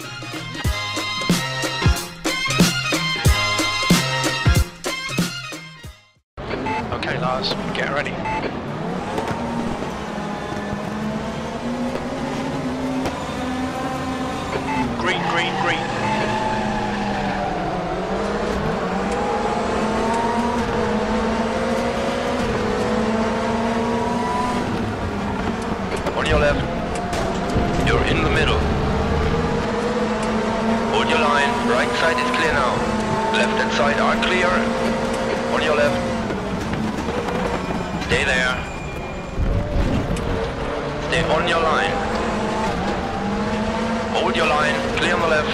Okay, Lars, get ready. Green, green, green. On your left. You're in the middle. Hold your line. Right side is clear now. Left and side are clear. On your left. Stay there. Stay on your line. Hold your line. Clear on the left.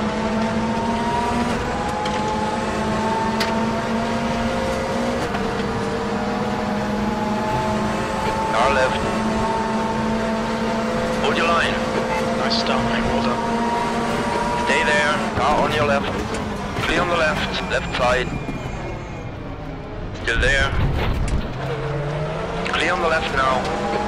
Car left. Hold your line. Nice start, mate. Well done. Stay there. Car on your left. Clear on the left. Left side. Still there. Clear on the left now.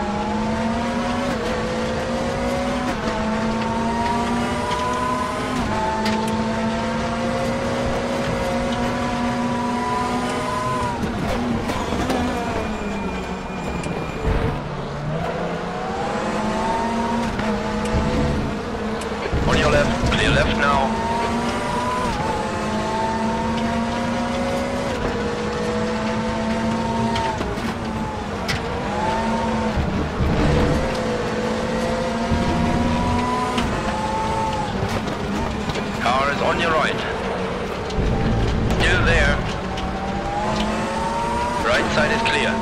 On your left. Clear left now. Car is on your right. Still there. Right side is clear.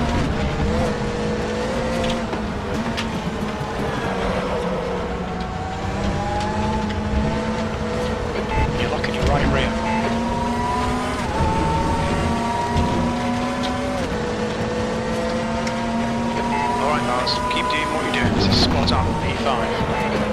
You're locking your right rear. Alright, Lars, keep doing what you're doing. This is spot on, P5.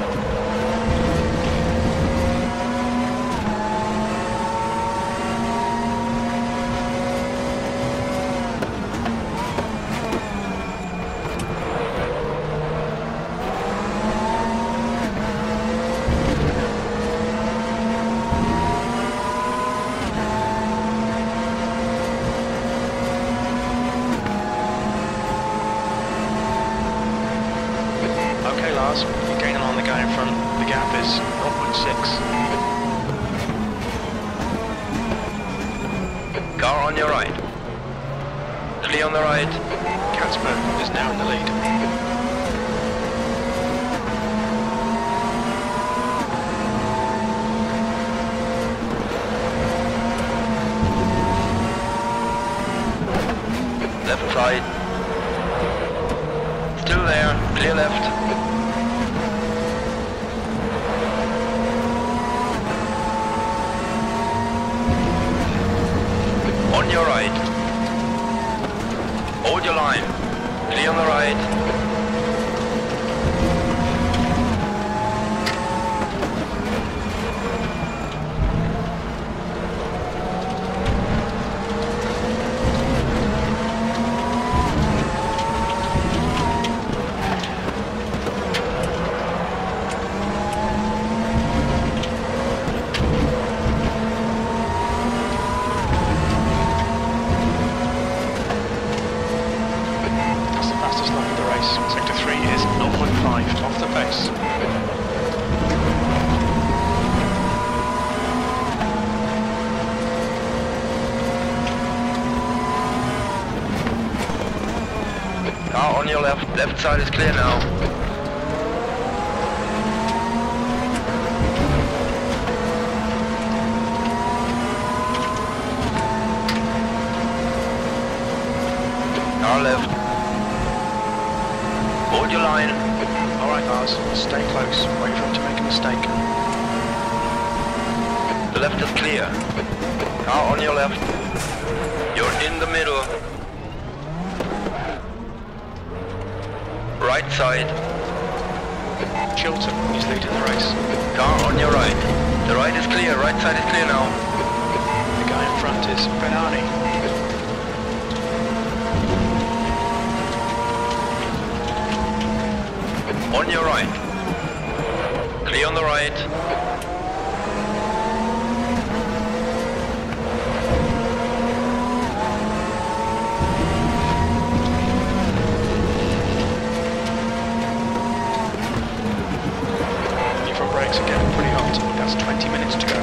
Okay, Lars, you're gaining on the guy in front. The gap is 0.6. Car on your right. Clear on the right. Catsburg is now in the lead. Left side. Still there. Clear left. On your right. Hold your line. Clear on the right. That's the fastest lap of the race. Sector 3 is 0.5 off the pace. Car on your left. Left side is clear now. Car left. Hold your line. Alright, Lars, stay close. Wait for him to make a mistake. The left is clear. Car on your left. You're in the middle. Right side. Chilton is leading the race. Car on your right. The right is clear. Right side is clear now. The guy in front is Benani. On your right. Clear on the right. right. Your front brakes are getting pretty hot. That's 20 minutes to go.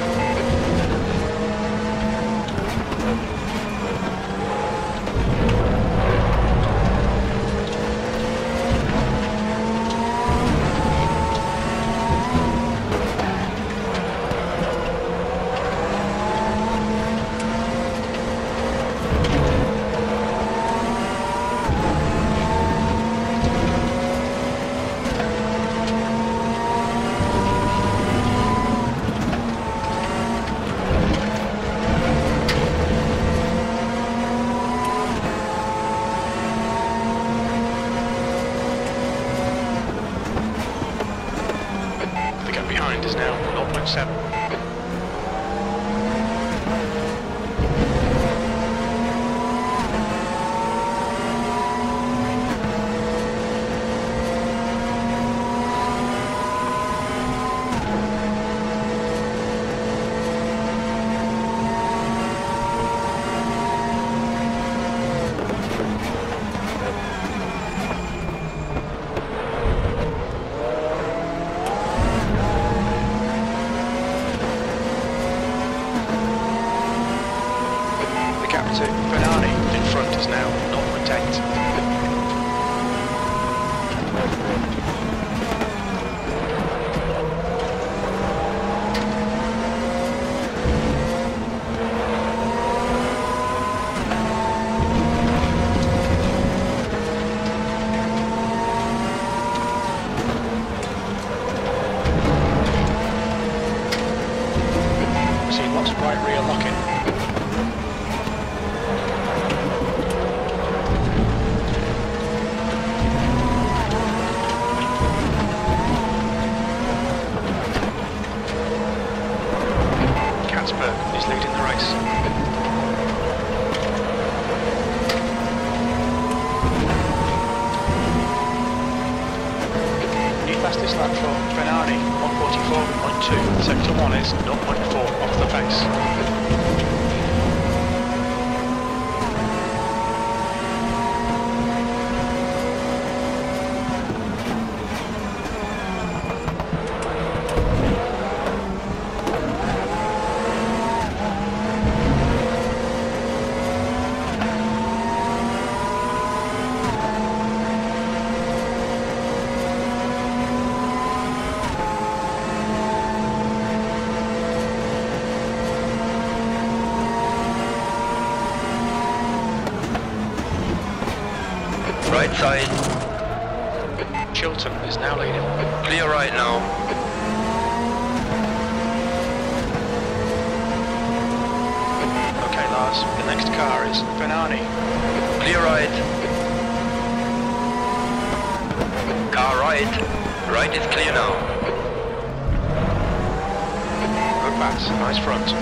The gap behind is now 0.7. To Ferrari in front is now 0.8. We're seeing lots of right rear locking. Is leading the race. New fastest lap for Ferrari, 1:44.2. Sector 1 is 0.4 off the pace. Right side. Chilton is now leading. Clear right now. Okay, Lars, the next car is Ferrari. Clear right. Car right. Right is clear now. Good pass, nice front.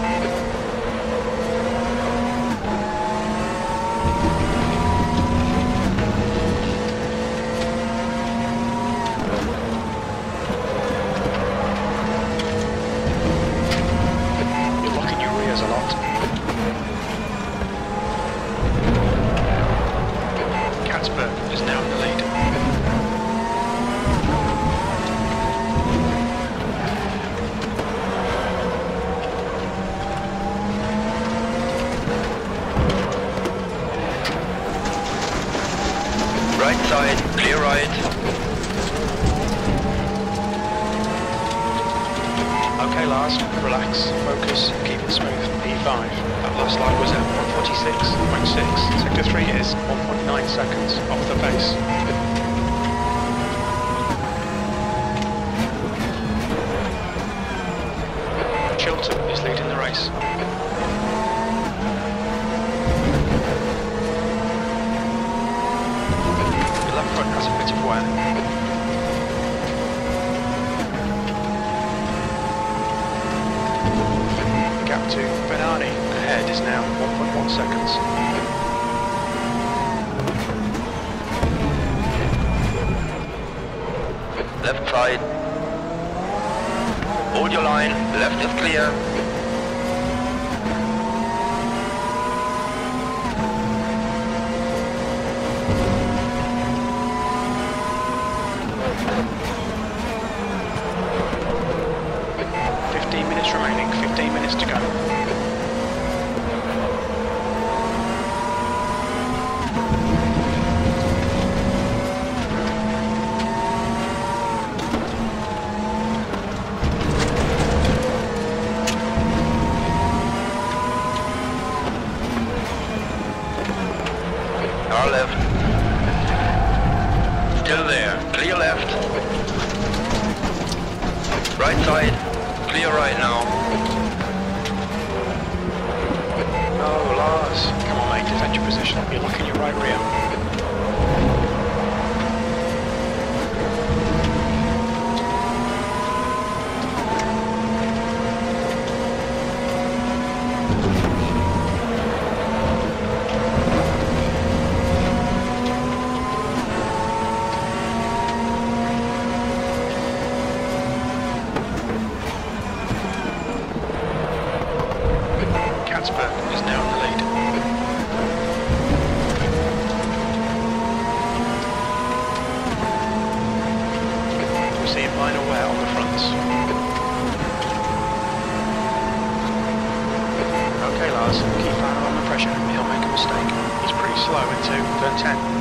A lot. Katzberg is now in the lead. Right side, clear right. Okay, Lars, relax, focus, keep it smooth. P5. That last lap was at 1:46.6. Sector 3 is 1.9 seconds off the pace. Chilton is leading the race. The left front has a bit of wear. Gap to Ferrari ahead is now 1.1 seconds. Left side. Hold your line, left is clear. Remaining, 15 minutes to go. Our left. Still there. Clear left. Right side. Clear right now. Oh, Lars. Come on, mate. Defend your position. You're looking your right rear. Is now in the lead. We're seeing minor wear on the fronts. Okay, Lars, keep Fowler on the pressure. He'll make a mistake. He's pretty slow into turn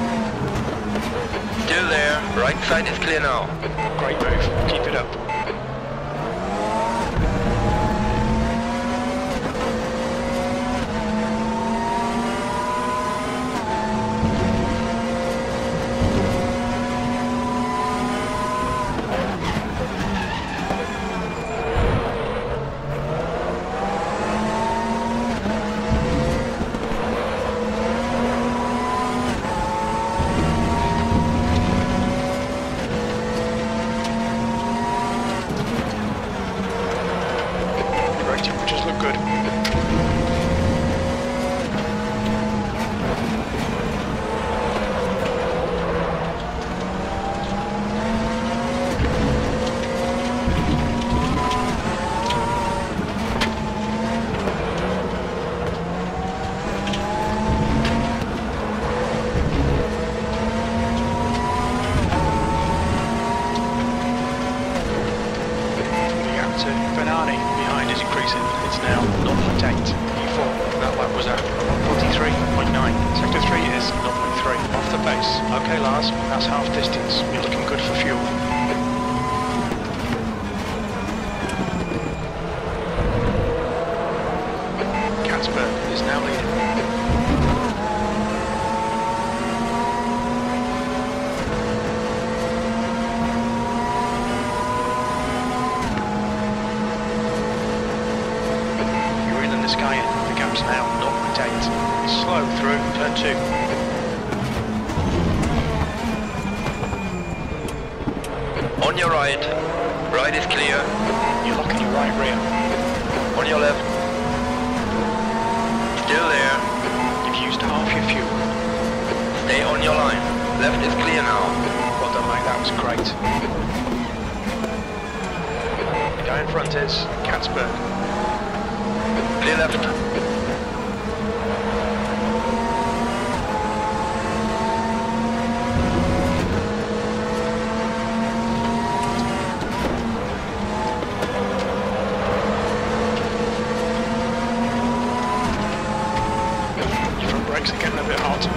10. Still there. Right side is clear now. Great move. Keep it up. Temperatures look good. Bernani behind is increasing. It's now 0.8. E4. That lap was at 143.9. Sector 3 is 0.3. Off the pace. Okay, Lars, that's half distance. You're looking good for fuel. Katzberg is now leading. Sky in. The gap's now 0.8. He's slow through turn 2. On your right. Right is clear. You're locking your right rear. On your left. Still there. You've used half your fuel. Stay on your line. Left is clear now. Well done, mate. That was great. The guy in front is Katzberg. Clear left. Your front brakes are getting a bit hot.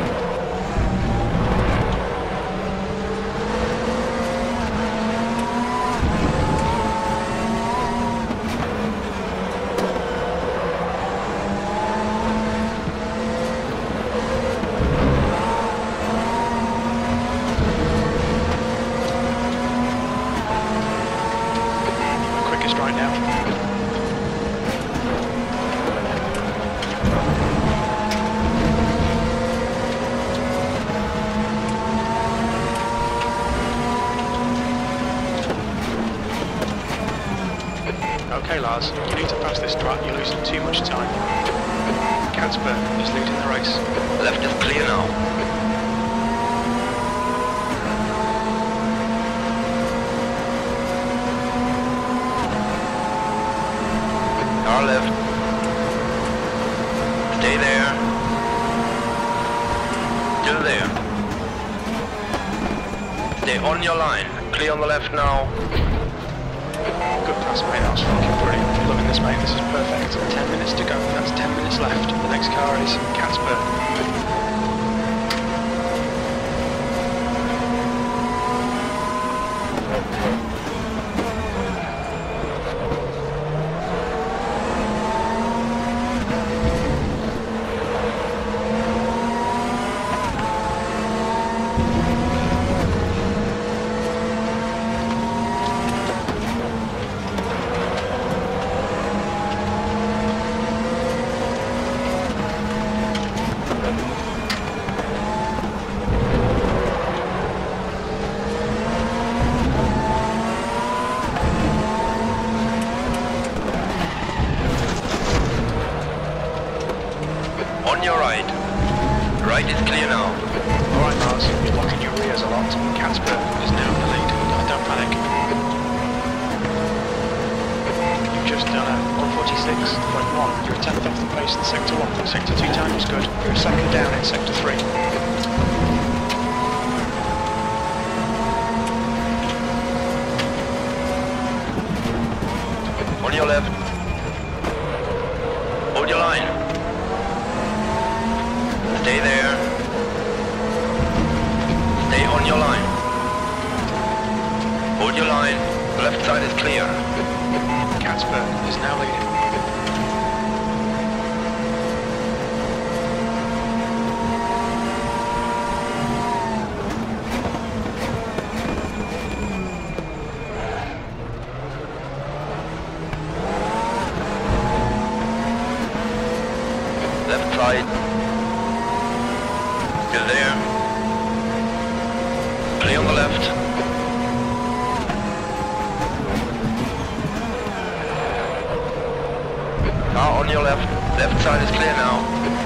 Right now. Okay, Lars, you need to pass this track. You're losing too much time. Katzberg is leading the race. Left is clear now. Car left. Stay there. Still there. Stay on your line. Clear on the left now. Good pass, mate. That was fucking brilliant. Loving this, mate. This is perfect. 10 minutes to go. That's 10 minutes left. The next car is Casper. On your right. Right is clear now. Alright, Mars. You're locking your rears a lot. Casper is now in the lead. Don't panic. You've just done a 146.1. You're a tenth off the pace in Sector 1. Sector 2 time was good. You're a second down in Sector 3. On your left. Hold your line. Stay there. Stay on your line. Hold your line. The left side is clear. Casper is now leading. Left side. Still there. Clear on the left. Car on your left. Left side is clear now.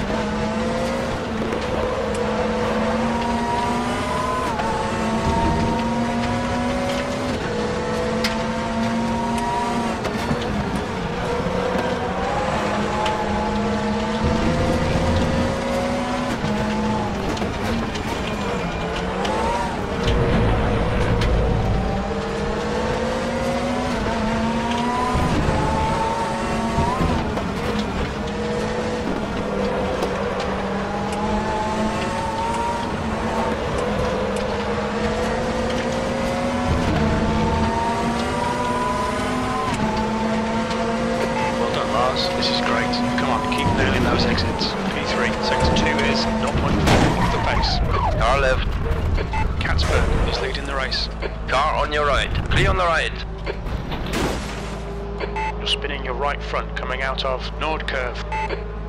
This is great. Come on, keep nailing those exits. P3, Sector 2 is 0.4 off the pace. Car left. Casper is leading the race. Car on your right. Clear on the right. You're spinning your right front coming out of Nord Curve.